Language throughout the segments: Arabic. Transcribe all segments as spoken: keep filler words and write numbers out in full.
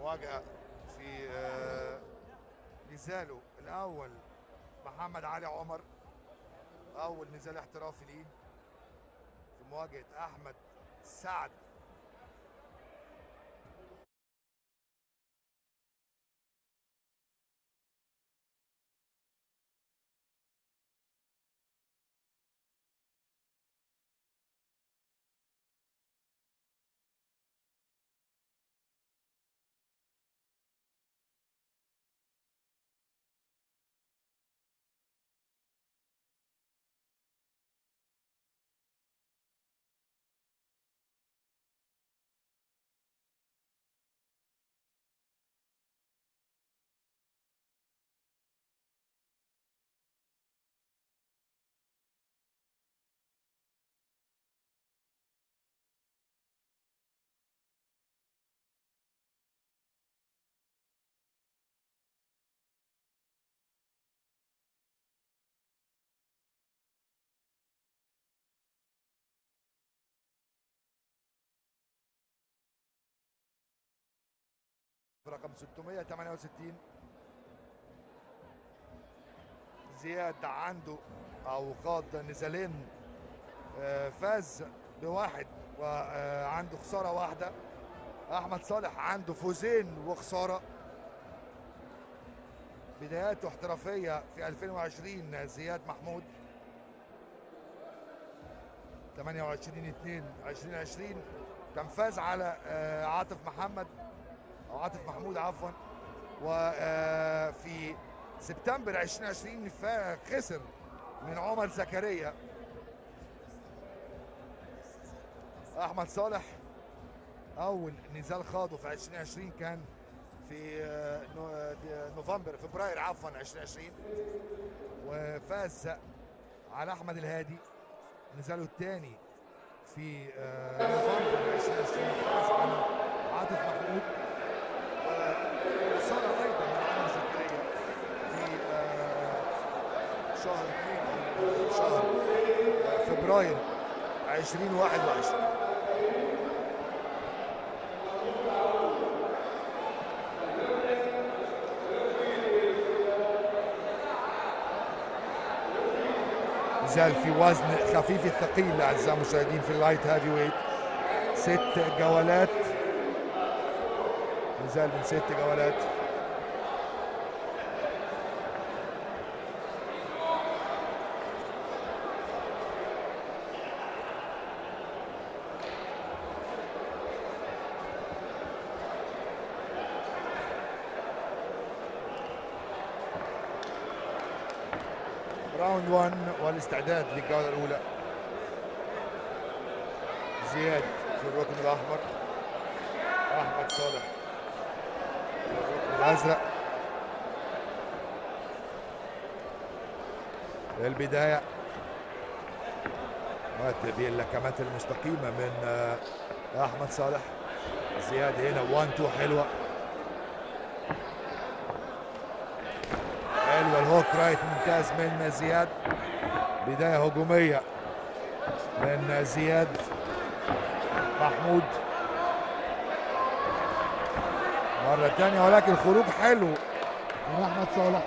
مواجهة في نزاله الأول محمد علي عمر، أول نزال احترافي ليه في مواجهة أحمد سعد. رقم ستمائة وثمانية وستين زياد عنده او خاض نزالين، فاز بواحد وعنده خساره واحده. احمد صالح عنده فوزين وخساره. بداياته احترافيه في ألفين وعشرين زياد محمود ثمانية وعشرين اثنين ألفين وعشرين كان فاز على عاطف محمد او عاطف محمود عفوا، وفي سبتمبر ألفين وعشرين خسر من عمر زكريا. احمد صالح اول نزال خاضه في ألفين وعشرين كان في نوفمبر فبراير عفوا ألفين وعشرين، وفاز على احمد الهادي نزاله الثاني في نوفمبر ألفين وعشرين، فاز على عاطف محمود، وصار ايضا من عمر زكريا في شهر اثنين او شهر فبراير ألفين وواحد وعشرين. نزال في وزن خفيف الثقيل اعزائي المشاهدين في اللايت هافي ويت، ست جولات، نزال من ست جولات. راوند واحد والاستعداد للجولة الأولى. زياد في الركن الأحمر، أحمد صالح في الركن الأزرق. البداية باللكمات المستقيمة من أحمد صالح. زياد هنا واحد اتنين حلوة حلوة، الهوك رايت ممتاز من زياد. بداية هجومية من زياد محمود مرة تانية، ولكن خروج حلو من أحمد صالح.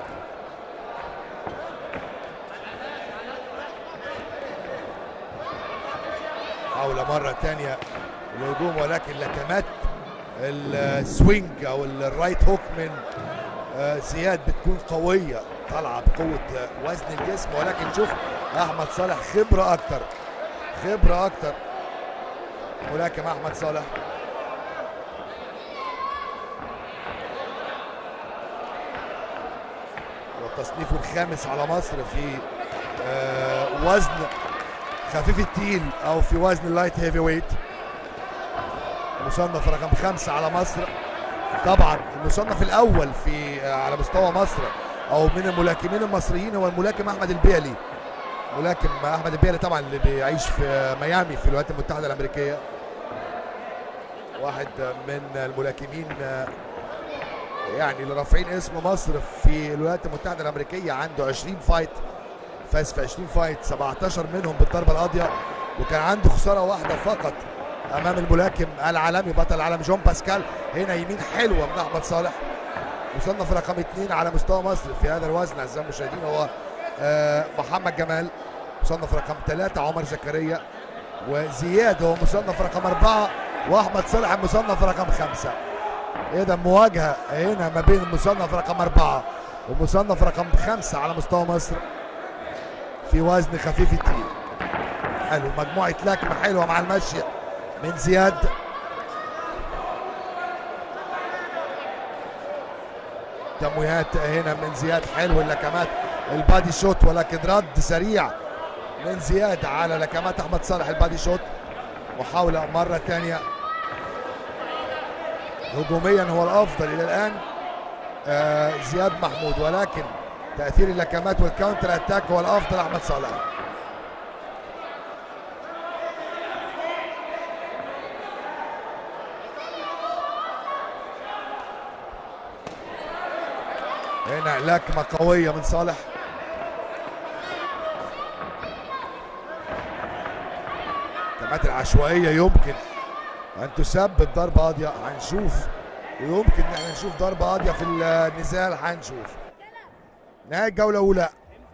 حاولة مرة تانية الهجوم، ولكن لكمات السوينج أو الرايت هوك من زياد بتكون قوية، طالعة بقوة وزن الجسم، ولكن شوف أحمد صالح خبرة أكتر خبرة أكتر ملاكم أحمد صالح. والتصنيف الخامس على مصر في وزن خفيف التقيل أو في وزن اللايت هيفي ويت، مصنف رقم خمسة على مصر. طبعا المصنف الاول في على مستوى مصر او من الملاكمين المصريين هو الملاكم احمد البيلي. ملاكم احمد البيلي طبعا اللي بيعيش في ميامي في الولايات المتحده الامريكيه، واحد من الملاكمين يعني اللي رافعين اسم مصر في الولايات المتحده الامريكيه. عنده عشرين فايت، فاز في عشرين فايت، سبعتاشر منهم بالضربه القاضيه، وكان عنده خساره واحده فقط امام الملاكم العالمي بطل العالم جون باسكال. هنا يمين حلوه من احمد صالح. مصنف رقم اثنين على مستوى مصر في هذا الوزن اعزائي المشاهدين هو آه محمد جمال. مصنف رقم ثلاثة عمر زكريا، وزياد هو مصنف رقم أربعة، واحمد صالح المصنف رقم خمسة. اذا مواجهه هنا ما بين المصنف رقم أربعة ومصنف رقم خمسة على مستوى مصر في وزن خفيف التقيل. حلو، مجموعه لكمه حلوه مع المشي من زياد. تمويهات هنا من زياد، حلو اللكمات البادي شوت، ولكن رد سريع من زياد على لكمات احمد صالح البادي شوت. محاوله مره ثانيه. هجوميا هو الافضل الى الان آه زياد محمود، ولكن تاثير اللكمات والكاونتر اتاك هو الافضل احمد صالح. هنا لكمه قويه من صالح. اللكمات العشوائيه يمكن ان تسبب ضربه قاضيه، هنشوف، ويمكن ان احنا نشوف ضربه قاضيه في النزال، هنشوف. نهايه الجوله الاولى.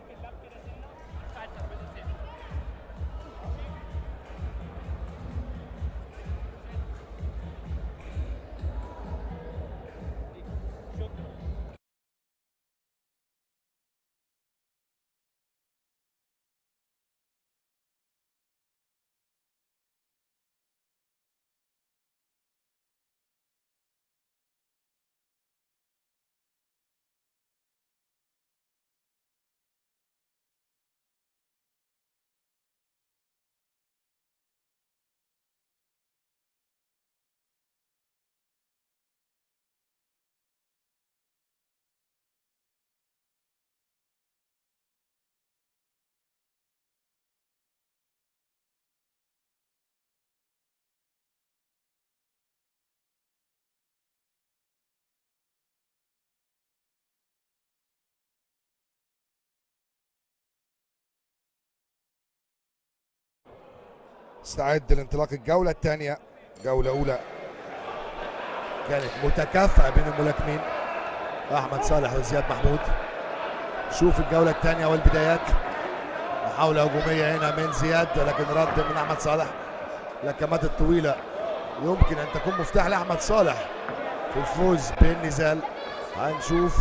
استعد لانطلاق الجولة الثانية. جولة أولى كانت متكافئة بين الملاكمين أحمد صالح وزياد محمود. شوف الجولة الثانية والبدايات. محاولة هجومية هنا من زياد، لكن رد من أحمد صالح. اللكمات الطويلة يمكن أن تكون مفتاح لأحمد صالح في الفوز بالنزال. هنشوف.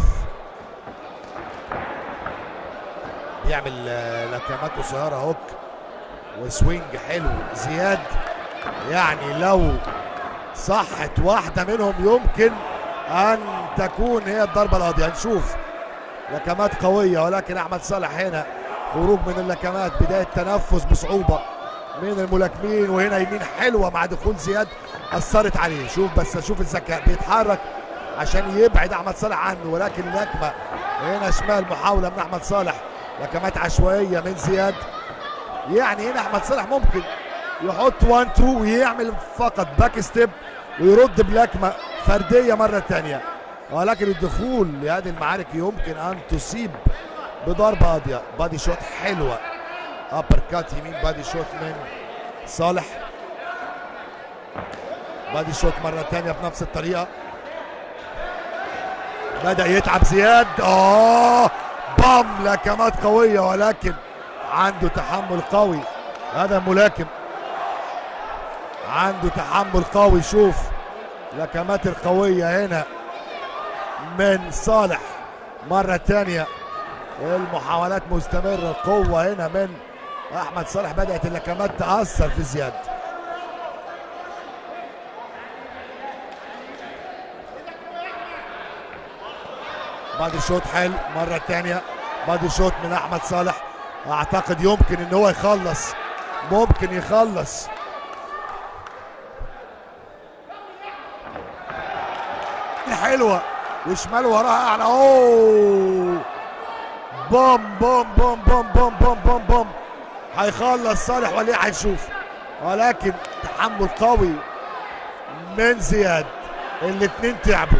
بيعمل لكمات قصيرة هوك وسوينج حلو زياد، يعني لو صحت واحدة منهم يمكن أن تكون هي الضربة القاضية. هنشوف لكمات قوية، ولكن أحمد صالح هنا خروج من اللكمات، بداية تنفس بصعوبة من الملاكمين، وهنا يمين حلوة مع دخول زياد أثرت عليه. شوف بس، شوف الذكاء، بيتحرك عشان يبعد أحمد صالح عنه، ولكن لكمة هنا شمال. محاولة من أحمد صالح، لكمات عشوائية من زياد. يعني هنا احمد صالح ممكن يحط واحد اتنين ويعمل فقط باك ستيب ويرد بلكمه فرديه مره ثانيه، ولكن الدخول لهذه المعارك يمكن ان تصيب بضربه قاضيه. بادي شوت حلوه، ابر كات يمين، بادي شوت من صالح. بادي شوت مره ثانيه بنفس الطريقه. بدا يتعب زياد، اه بام، لكمات قويه، ولكن عنده تحمل قوي. هذا ملاكم عنده تحمل قوي. شوف لكمات القوية هنا من صالح مرة ثانية. المحاولات مستمرة، القوة هنا من أحمد صالح. بدأت اللكمات تأثر في زياد. بادي شوت حلو مرة ثانية. بادي شوت من أحمد صالح. اعتقد يمكن ان هو يخلص، ممكن يخلص. حلوه وشمال وراها اعلى، اوه بوم بوم بوم بوم بوم بوم بوم بوم. هيخلص صالح ولا ايه؟ هنشوف، ولكن تحمل قوي من زياد. الاثنين تعبوا.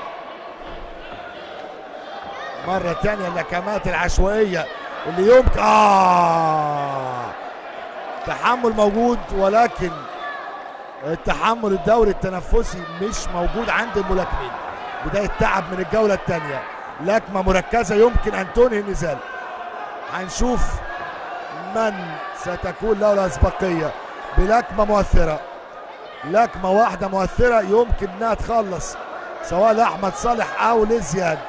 مره ثانيه اللكمات العشوائيه اللي يمكن اه تحمل موجود، ولكن التحمل الدوري التنفسي مش موجود عند الملاكمين. بداية تعب من الجولة الثانية، لكمة مركزة يمكن أن تنهي النزال. هنشوف من ستكون له الأسبقية بلكمة مؤثرة. لكمة واحدة مؤثرة يمكن أنها تخلص سواء لأحمد صالح أو لزياد.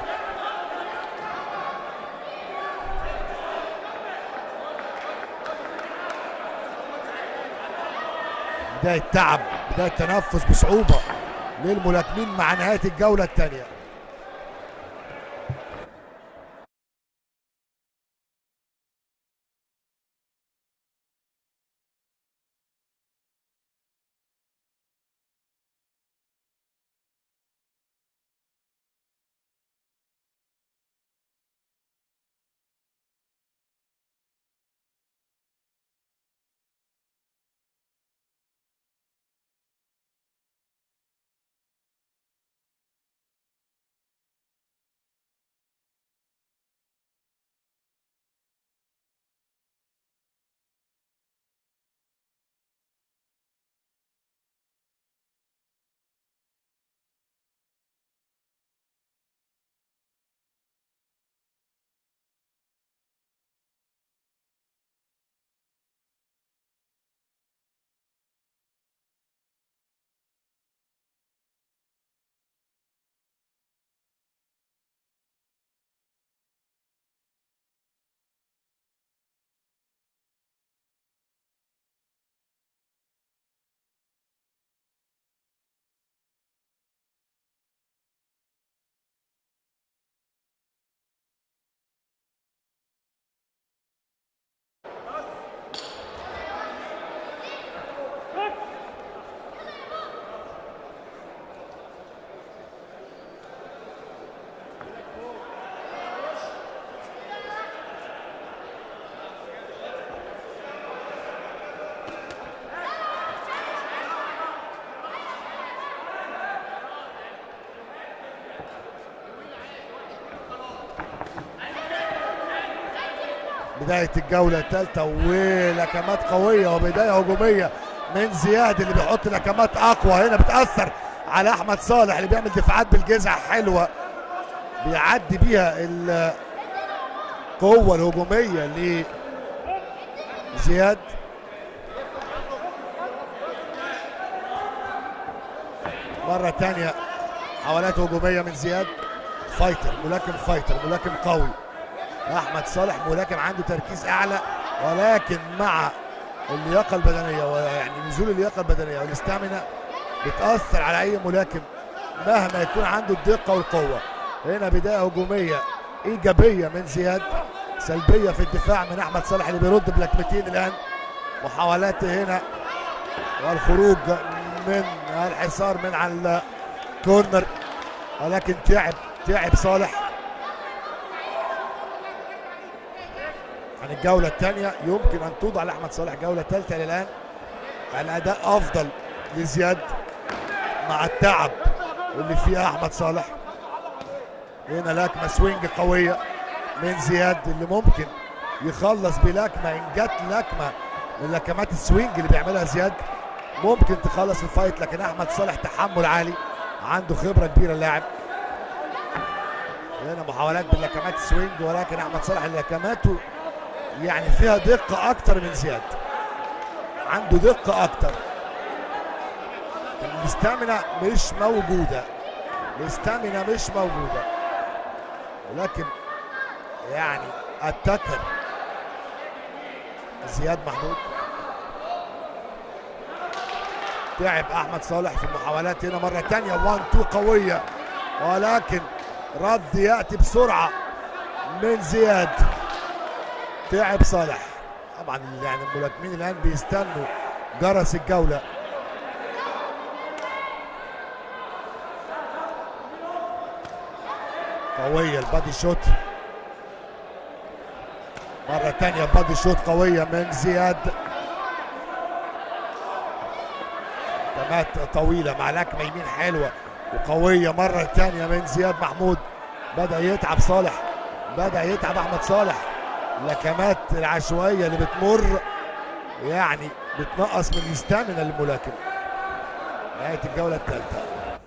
بداية تعب، بداية تنفس بصعوبة للملاكمين مع نهاية الجولة الثانية. بداية الجولة الثالثة ولكمات قوية وبداية هجومية من زياد اللي بيحط لكمات أقوى. هنا بتأثر على أحمد صالح اللي بيعمل دفاعات بالجذع حلوة بيعدي بيها القوة الهجومية لزياد. مرة تانية حاولات هجومية من زياد. فايتر، ملاكم فايتر، ملاكم قوي. احمد صالح ملاكم عنده تركيز اعلى، ولكن مع اللياقه البدنيه ويعني نزول اللياقه البدنيه والاستامينا بتاثر على اي ملاكم مهما يكون عنده الدقه والقوه. هنا بدايه هجوميه ايجابيه من زياد، سلبيه في الدفاع من احمد صالح اللي بيرد بلكمتين الان. محاولات هنا والخروج من الحصار من على الكورنر، ولكن تعب تعب صالح. عن الجولة الثانية يمكن أن توضع لأحمد صالح جولة ثالثة للآن. الأداء أفضل لزياد مع التعب اللي فيها أحمد صالح. هنا لكمة سوينج قوية من زياد اللي ممكن يخلص بلكمة. إن جت لكمة من لكمات السوينج اللي بيعملها زياد ممكن تخلص الفايت، لكن أحمد صالح تحمل عالي، عنده خبرة كبيرة اللاعب. هنا محاولات باللكمات السوينج، ولكن أحمد صالح لكماته يعني فيها دقة أكتر من زياد، عنده دقة أكتر. الاستامينا مش موجودة، الاستامينا مش موجودة، ولكن يعني التكر زياد محمود. تعب أحمد صالح في المحاولات. هنا مرة تانية واحد اتنين قوية، ولكن رد يأتي بسرعة من زياد. تعب صالح. طبعا يعني الملاكمين الان بيستنوا جرس الجوله. قويه البادي شوت. مره ثانيه بادي شوت قويه من زياد. كمات طويله مع لكمه يمين حلوه وقويه مره ثانيه من زياد محمود. بدا يتعب صالح، بدا يتعب احمد صالح. اللكمات العشوائيه اللي بتمر يعني بتنقص من الاستامينا للملاكم. نهاية الجولة الثالثة.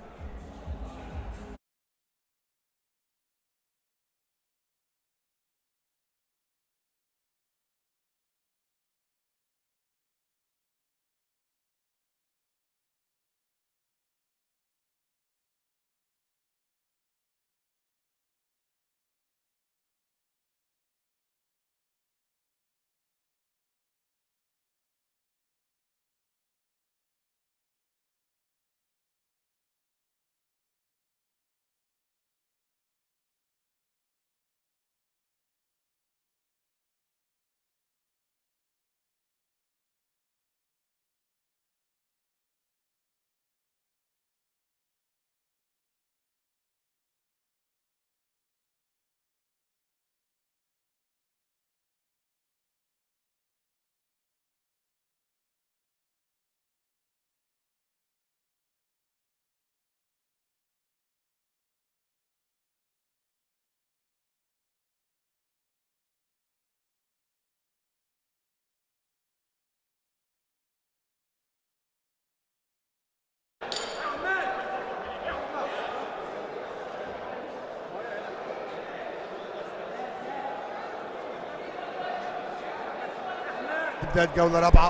بداية جولة رابعة،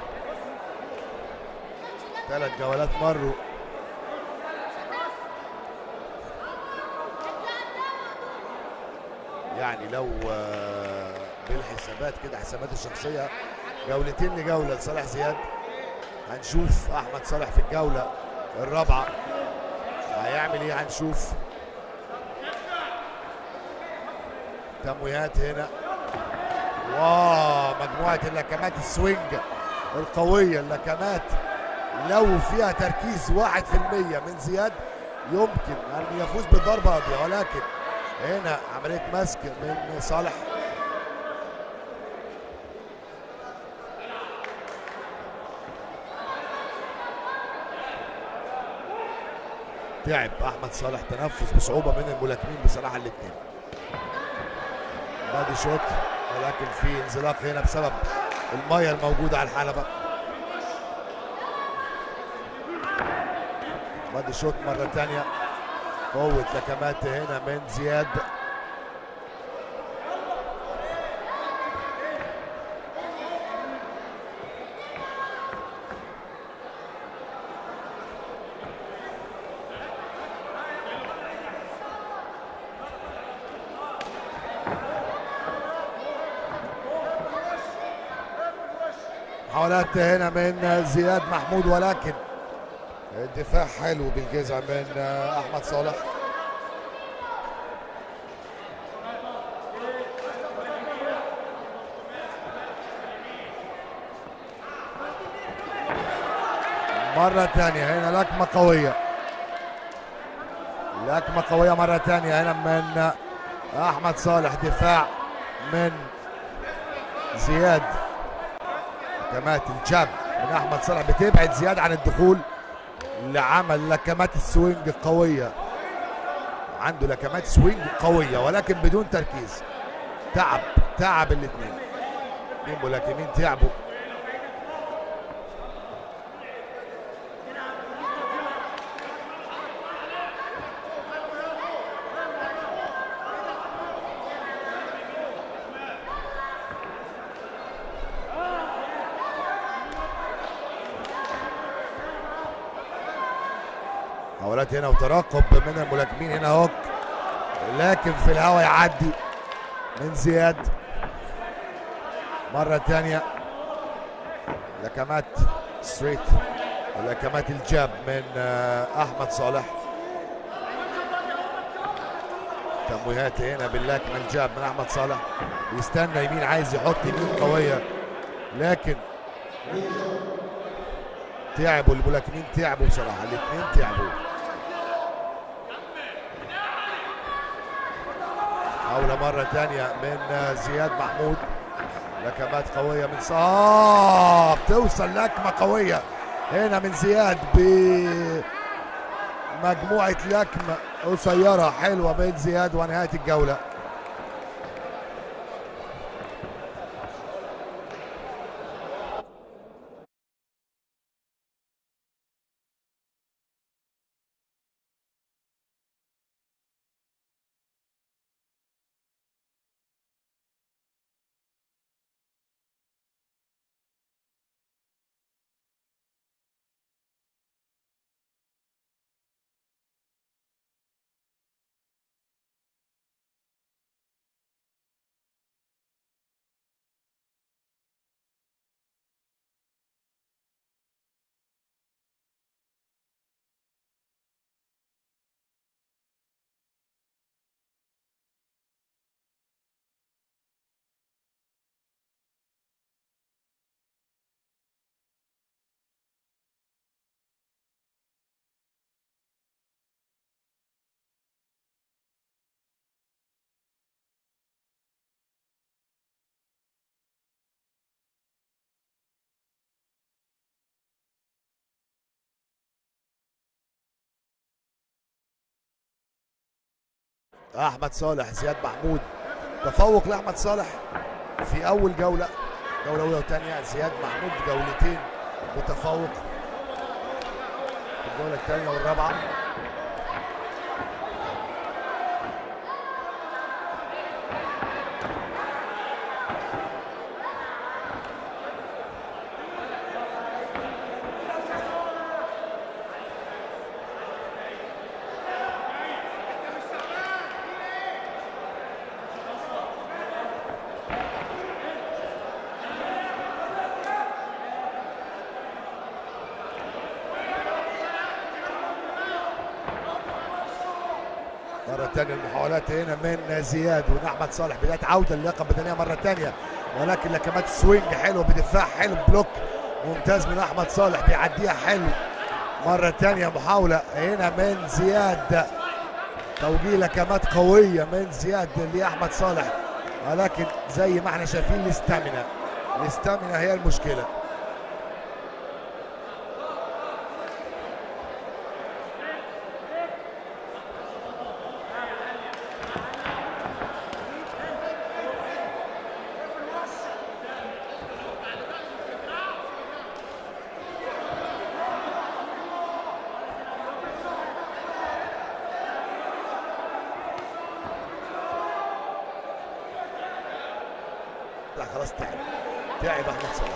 ثلاث جولات مروا. يعني لو بالحسابات كده، حسابات الشخصية، جولتين لجولة لصالح زياد. هنشوف أحمد صالح في الجولة الرابعة هيعمل إيه. هنشوف تمويهات هنا، واو مجموعة اللكمات السوينج القوية. اللكمات لو فيها تركيز واحد في المية من زياد يمكن أن يفوز بضربة قاضية، ولكن هنا عملية مسك من صالح. تعب أحمد صالح، تنفس بصعوبة من الملاكمين بصراحة الاثنين. بادي شوت، ولكن في انزلاق هنا بسبب المية الموجودة على الحلبة. بادي شوت مرة تانية، قوة لكمات هنا من زياد. محاولات هنا من زياد محمود، ولكن الدفاع حلو بالجزع من احمد صالح. مرة ثانية هنا لكمة قوية، لكمة قوية مرة ثانية هنا من احمد صالح. دفاع من زياد، لكمات الجاب من احمد صالح بتبعد زياد عن الدخول لعمل لكمات السوينج القويه. عنده لكمات سوينج قويه ولكن بدون تركيز. تعب تعب الاثنين، اثنين ملاكمين تعبوا. محاولات هنا وترقب من الملاكمين هنا هوك، لكن في الهواء يعدي من زياد. مرة ثانية لكمات ستريت ولكمات الجاب من احمد صالح. تمويهات هنا باللكمة الجاب من احمد صالح، بيستنى يمين، عايز يحط يمين قوية، لكن تعبوا الملاكمين، تعبوا بصراحة الاثنين تعبوا. محاولة مرة ثانية من زياد محمود، لكمات قوية من صاب، توصل لكمة قوية هنا من زياد بمجموعة لكمة قصيرة حلوة من زياد. ونهاية الجولة. احمد صالح زياد محمود. تفوق لاحمد صالح في اول جوله، جوله اولى وثانيه. زياد محمود جولتين متفوق في الجوله الثانيه والرابعه. مرة ثانية المحاولات هنا من زياد ومن احمد صالح، بداية عودة للياقة البدنية مرة ثانية، ولكن لكمات سوينج حلو بدفاع حلو، بلوك ممتاز من احمد صالح بيعديها حلو. مرة ثانية محاولة هنا من زياد، توجيه لكمات قوية من زياد لاحمد صالح، ولكن زي ما احنا شايفين الاستامينا، الاستامينا هي المشكلة. لا خلاص تعب، تعب احمد صلاح.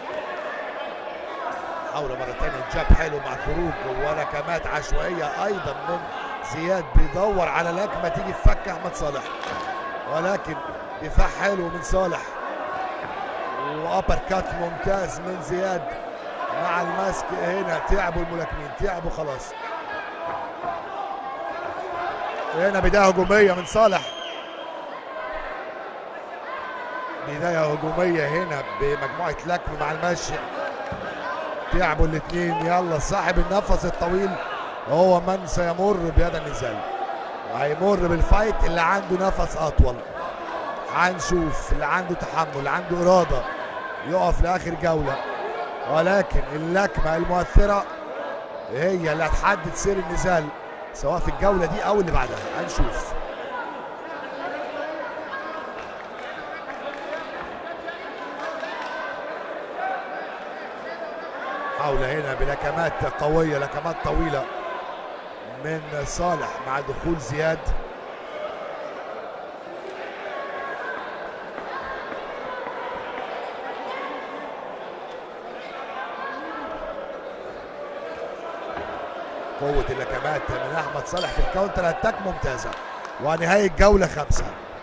محاولة مرة ثانية، جاب حلو مع خروج ولكمات عشوائية ايضا من زياد، بيدور على لكمة تيجي تفك احمد صالح، ولكن دفاع حلو من صالح وابر كات ممتاز من زياد مع الماسك. هنا تعبوا الملاكمين، تعبوا خلاص. هنا بداية هجومية من صالح، بداية هجومية هنا بمجموعة لكم مع المشي. تعبوا الاثنين. يلا صاحب النفس الطويل هو من سيمر بيد النزال، وهيمر بالفايت اللي عنده نفس اطول. هنشوف اللي عنده تحمل، اللي عنده اراده يقف لاخر جوله، ولكن اللكمه المؤثره هي اللي هتحدد سير النزال سواء في الجوله دي او اللي بعدها. هنشوف. محاولة هنا بلكمات قوية، لكمات طويلة من صالح مع دخول زياد. قوة اللكمات من أحمد صالح في الكاونتر اتاك ممتازة. ونهاية جولة خمسة.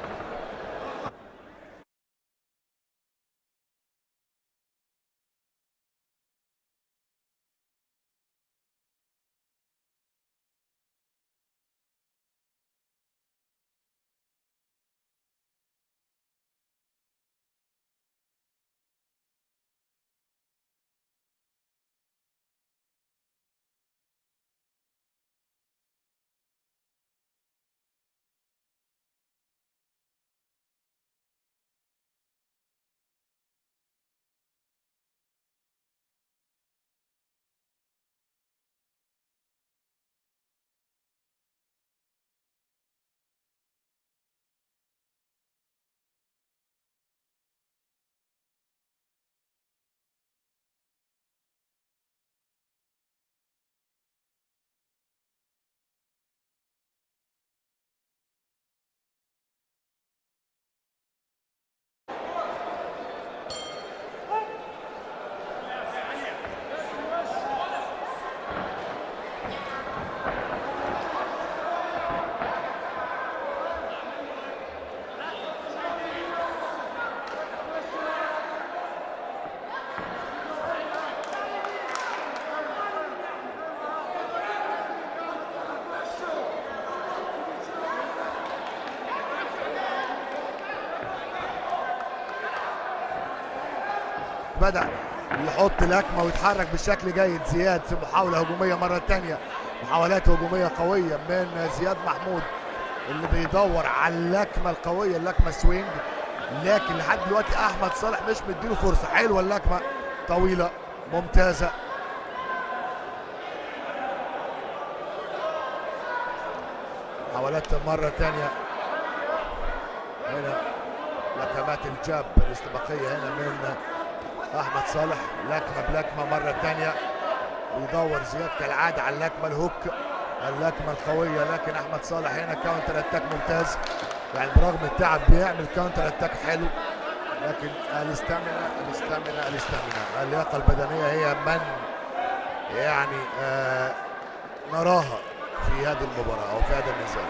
بدأ يحط لكمة ويتحرك بشكل جيد زياد في محاولة هجومية مرة تانية. محاولات هجومية قوية من زياد محمود اللي بيدور على اللكمة القوية، اللكمة سوينج، لكن لحد دلوقتي أحمد صالح مش مديله فرصة. حلوة اللكمة طويلة ممتازة. محاولات مرة تانية هنا، لكمات الجاب الاستباقية هنا من أحمد صالح، لكمة بلكمة مرة تانية، بيدور زياد كالعادة على اللكمة الهوك، اللكمة القوية، لكن أحمد صالح هنا كاونتر اتاك ممتاز، يعني برغم التعب بيعمل كاونتر اتاك حلو، لكن الاستامينا الاستامينا الاستامينا اللياقة البدنية هي من يعني آه نراها في هذه المباراة أو في هذا النزال.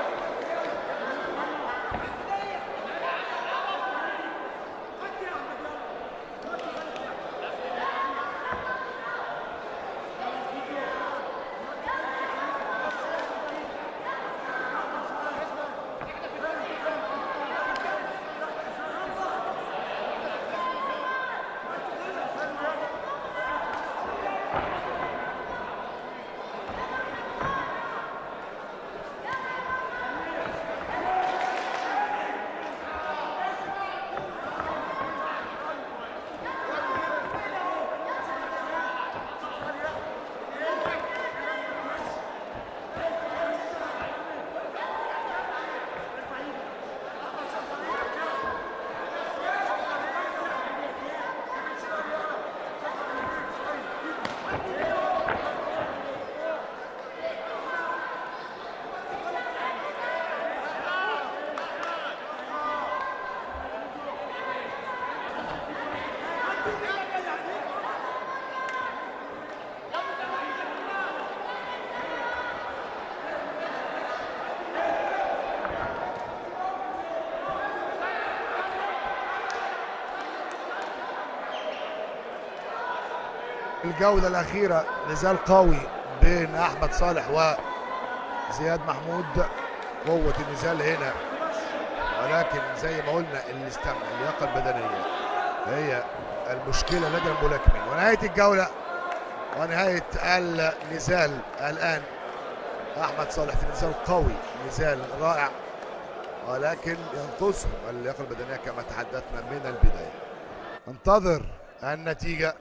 الجولة الأخيرة نزال قوي بين أحمد صالح وزياد محمود، قوة النزال هنا، ولكن زي ما قلنا الاستمع اللياقة البدنية هي المشكلة لدى الملاكمين. ونهاية الجولة ونهاية النزال الآن، أحمد صالح في نزال قوي، نزال رائع، ولكن ينقصه اللياقة البدنية كما تحدثنا من البداية. انتظر النتيجة.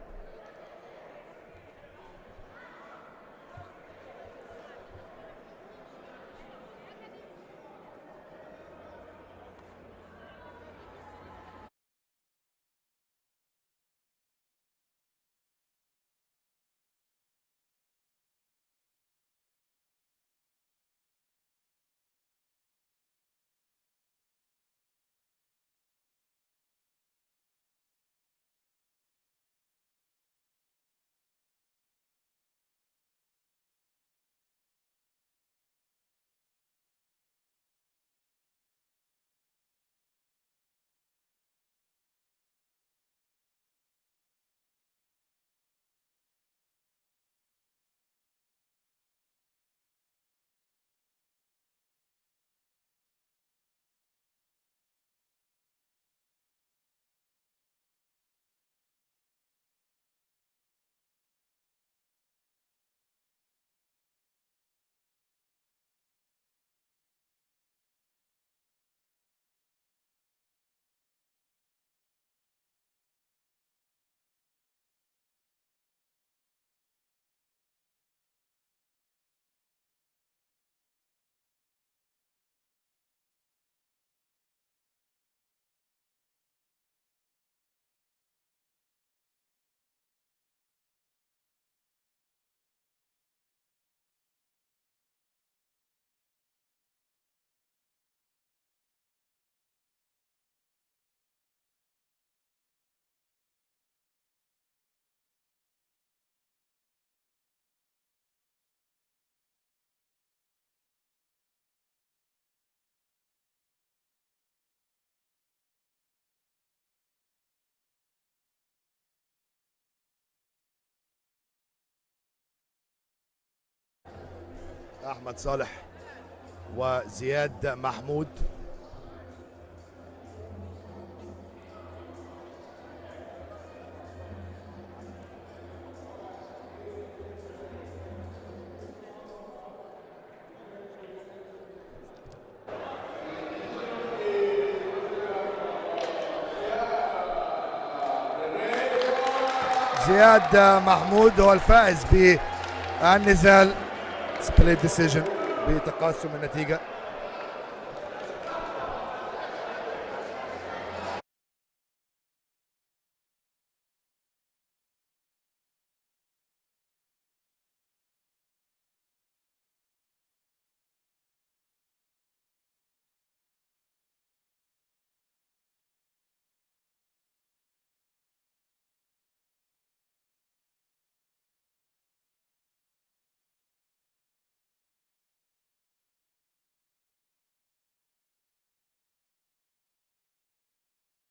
أحمد صالح وزياد محمود. زياد محمود هو الفائز بالنزال سبليت ديسيجن بتقاسم النتيجه.